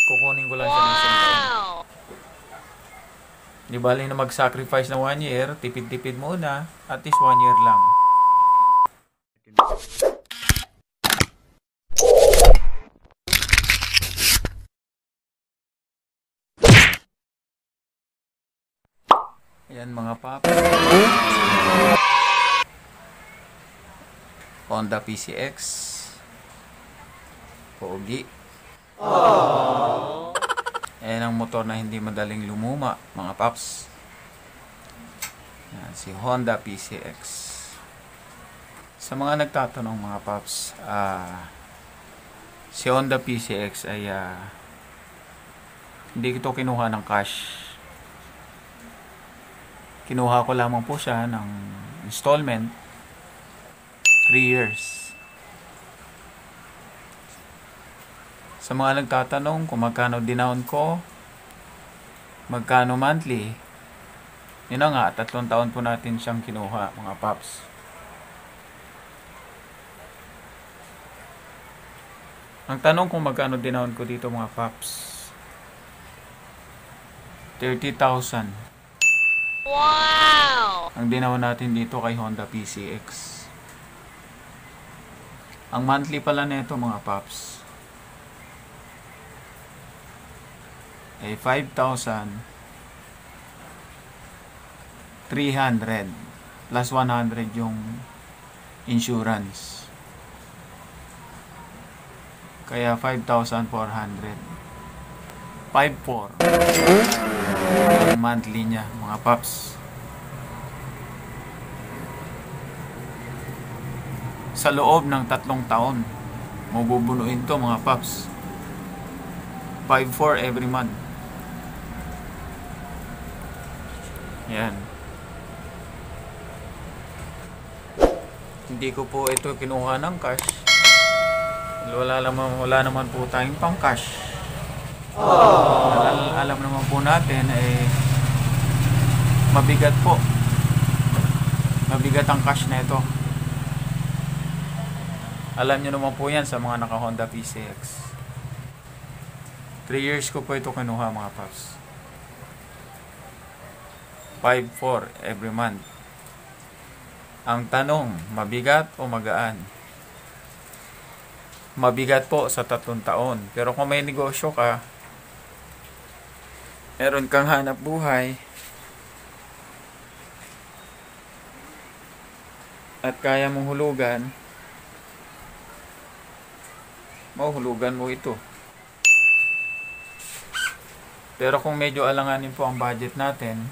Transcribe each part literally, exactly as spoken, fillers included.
kukunin ko lang siya ng isang taon. Di bali na mag-sacrifice na one year, tipid-tipid muna, at least one year lang. Ayan mga paps. Honda P C X. Pogi. Aww. Ayan ang motor na hindi madaling lumuma, mga paps. Ayan, si Honda P C X. Sa mga nagtatanong, mga paps, ah, si Honda P C X ay ah, hindi ito kinuha ng cash. Kinuha ko lamang po siya ng installment, three years. Sa mga nagtatanong kung magkano dinown ko, magkano monthly, yun na nga, tatlong taon po natin siyang kinuha, mga paps. Ang tanong kung magkano dinown ko dito, mga paps, thirty thousand. Wow! Ang dinaw natin dito kay Honda P C X. Ang monthly pala nito, mga paps, ay five thousand three hundred plus one hundred yung insurance. Kaya five thousand four hundred. five four yung monthly niya, mga paps. Sa loob ng tatlong taon, mabubunuin to, mga paps. five four every month. Yan. Hindi ko po ito kinuha ng cash. Wala naman, wala naman po tayong pang cash. Al alam naman po natin eh mabigat po. Mabigat ang cash na ito. Alam nyo naman po yan sa mga naka Honda P C X. three years ko po ito kinuha, mga paps. five four every month. Ang tanong, mabigat o magaan? Mabigat po sa tatlong taon. Pero kung may negosyo ka, meron kang hanap buhay, at kaya mong hulugan, mahuhulugan mo ito. Pero kung medyo alanganin po ang budget natin,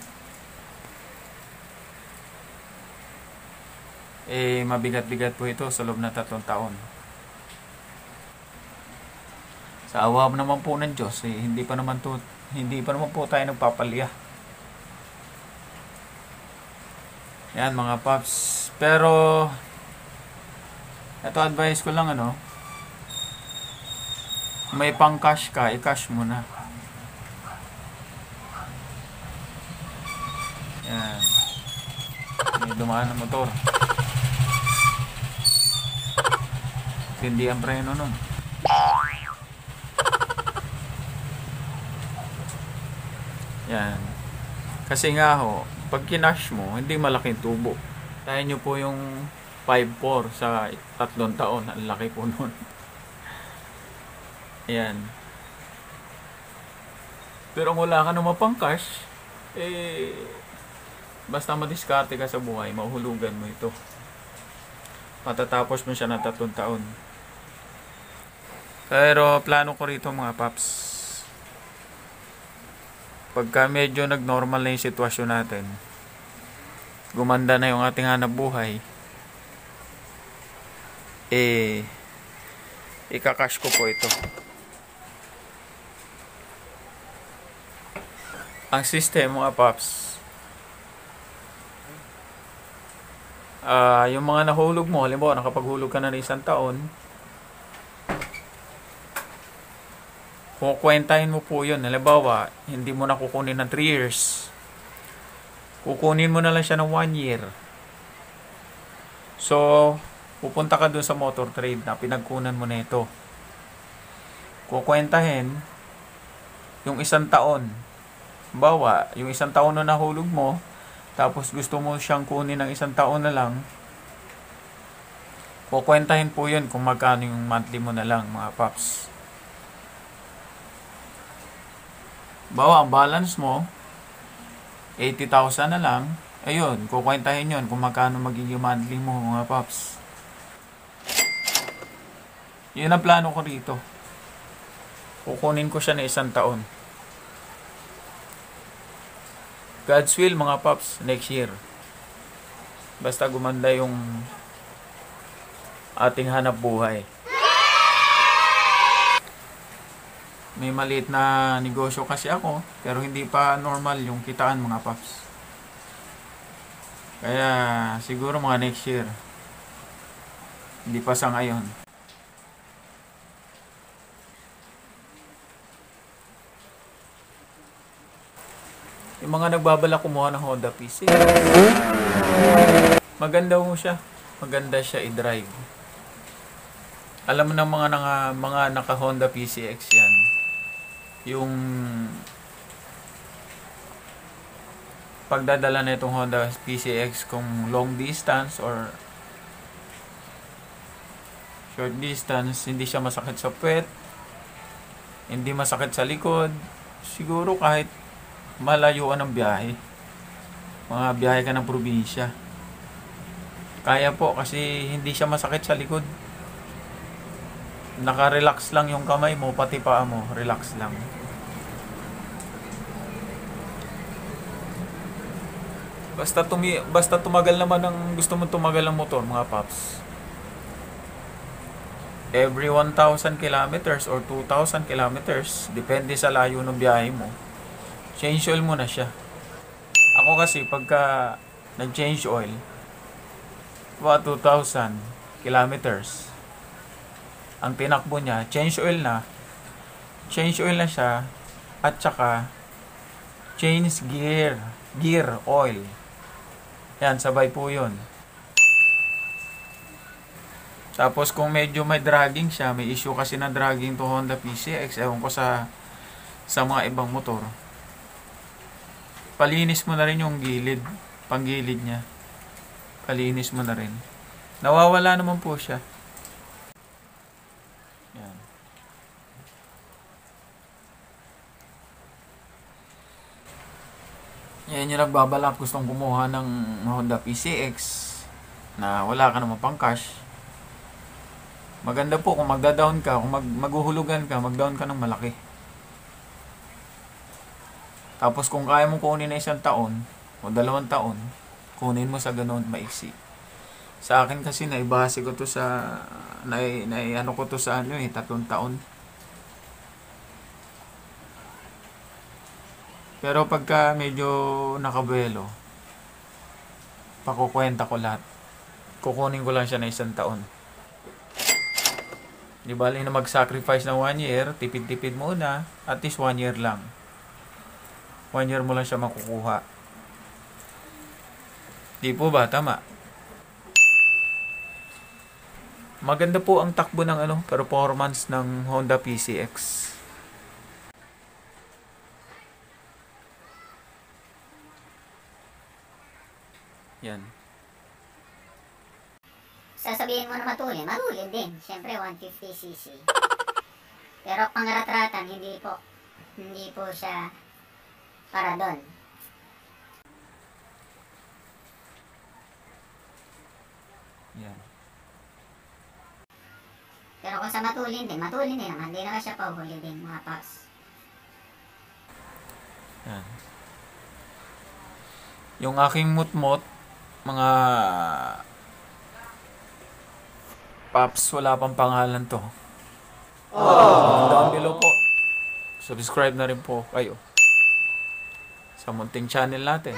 eh mabigat-bigat po ito sa loob ng tatlong taon. Sa awa naman po ng Diyos, eh, hindi pa naman to, hindi pa naman po tayo nagpapalya. Yan, mga paps. Pero ito advice ko lang, ano, may pang cash ka, i-cash mo na. Yan. May dumaan ng motor. Hindi ang preno nun. Yan. Kasi nga ho, pag kinash mo, hindi malaking tubo. Tayo nyo po yung five four sa tatlong taon. Ang laki po nun. Yan. Pero kung wala ka naman pang cash, eh, basta madiskarte ka sa buhay, mahuhulugan mo ito. Matatapos mo siya ng tatlong taon. Pero plano ko rito, mga paps, pagka medyo nag-normal na yung sitwasyon natin, gumanda na yung ating hanap buhay, eh, ikakash ko po ito. Ang system, mga paps, uh, yung mga nahulog mo, halimbawa nakapaghulog ka na ng isang taon, kukwentahin mo po yun. Halimbawa, hindi mo na kukunin ng three years, kukunin mo na lang siya ng one year. So pupunta ka dun sa motor trade na pinagkunan mo na ito, kukwentahin, yung isang taon. Bawa, yung isang taon na nahulog mo, tapos gusto mo siyang kunin ng isang taon na lang, kukwentahin po yun kung magkano yung monthly mo na lang, mga paps. Bawa, ang balance mo, eighty thousand na lang, ayun, kukwentahin yun kung magkano magiging monthly mo, mga paps. Yun ang plano ko rito. Kukunin ko siya na isang taon. God's will, mga paps, next year. Basta gumanda yung ating hanap buhay. May maliit na negosyo kasi ako, pero hindi pa normal yung kitaan, mga paps. Kaya siguro mga next year. Hindi pa sa ngayon. Yung mga nagbabalak kumuha ng Honda P C X, maganda mo siya. Maganda siya i-drive. Alam mo ng mga naka, mga naka Honda P C X yan. Yung pagdadala na itong Honda P C X kung long distance or short distance, hindi siya masakit sa puwet, hindi masakit sa likod. Siguro kahit malayuan ang biyahe, mga biyahe ka ng probinsya, kaya po kasi hindi siya masakit sa likod. Naka-relax lang yung kamay mo, pati paa mo, relax lang. Basta, tumi basta tumagal naman ang gusto mo tumagal ng motor, mga paps. Every one thousand kilometers or two thousand kilometers, depende sa layo ng biyahe mo, change oil mo na siya. Ako kasi pagka nag-change oil, about two thousand kilometers, ang tinakbo niya, change oil na, change oil na siya, at saka change gear, gear oil. Yan, sabay po yun. Tapos kung medyo may dragging siya, may issue kasi na dragging to Honda P C X, ewan ko sa sa mga ibang motor, palinis mo na rin yung gilid, panggilid niya. Palinis mo na rin. Nawawala naman po siya. Yan. Yan yung nagbabalak, gustong kumuha ng Honda P C X na wala ka naman pang cash. Maganda po kung magda-down ka, kung mag maghuhulugan ka, mag-down ka ng malaki. Tapos kung kaya mong kunin na isang taon o dalawang taon, kunin mo sa ganoon maiksi. Sa akin kasi naibase ko to sa na, na ano ko to sa ano eh, tatlong taon. Pero pagka medyo nakabuelo, pakukwenta ko lahat. Kukunin ko lang siya na isang taon. Di bali na mag-sacrifice ng one year, tipid-tipid muna, at least one year lang. One year mo lang siya makukuha. Di po ba? Tama. Maganda po ang takbo ng ano, performance ng Honda P C X. Yan. Sasabihin mo na matulin, matulin din. Siyempre, one fifty c c. Pero pangratratan, hindi po. Hindi po siya para doon. Yan. Pero kung sa matulin din, matulin din naman. Hindi naman siya pauhuli din, mga paps. Yan. Yung aking mutmot, mga paps, wala pang pangalan to. Oh. Down below po. Subscribe na rin po kayo sa munting channel natin.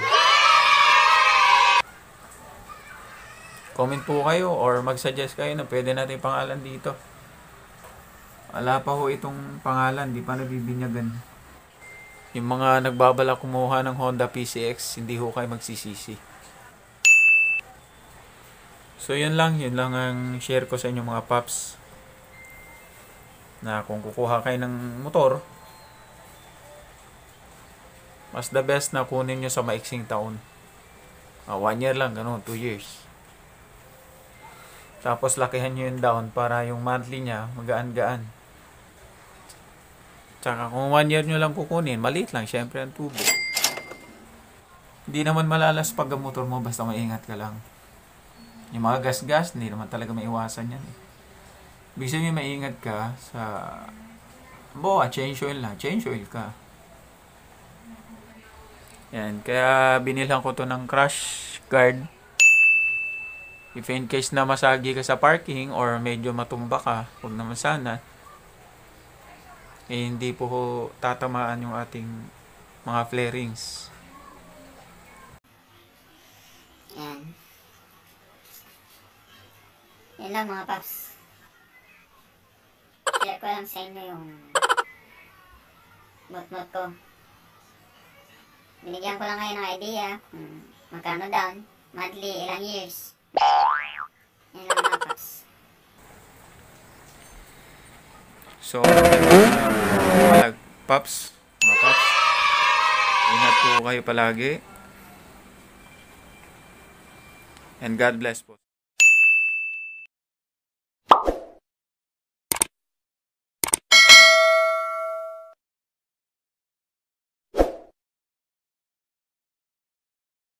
Comment po kayo or mag-suggest kayo na pwede natin pangalan dito. Wala pa ho itong pangalan, di pa nabibinyagan. Yung mga nagbabala kumuha ng Honda P C X, hindi ho kayo magsisisi. So yun lang, yun lang ang share ko sa inyo, mga paps. Na kung kukuha kayo ng motor, Mas the best na kunin nyo sa maiksing taon. Uh, one year lang, ganun, two years. Tapos lakihan nyo yung down para yung monthly niya magaan-gaan. Tsaka kung one year nyo lang kukunin, maliit lang, syempre ang tubo. Hindi naman malalas pag ang motor mo, basta maingat ka lang. Yung mga gas-gas, hindi naman talaga maiwasan yan. Ibig sabihin, maingat ka sa... Bawa, change oil na. Change oil ka. Yan. Kaya binilhan ko to ng crash guard. If in case na masagi ka sa parking or medyo matumba ka, huwag naman sana. Eh, hindi po tatamaan yung ating mga flarings. Yan. Yan lang mga paps. Share ko lang sa inyo yung bot-bot ko. Binigyan ko lang kayo ng idea kung magkano down, monthly, ilang years. Yan lang mga paps. So, mga paps, mga paps, ingat po kayo palagi. And God bless po.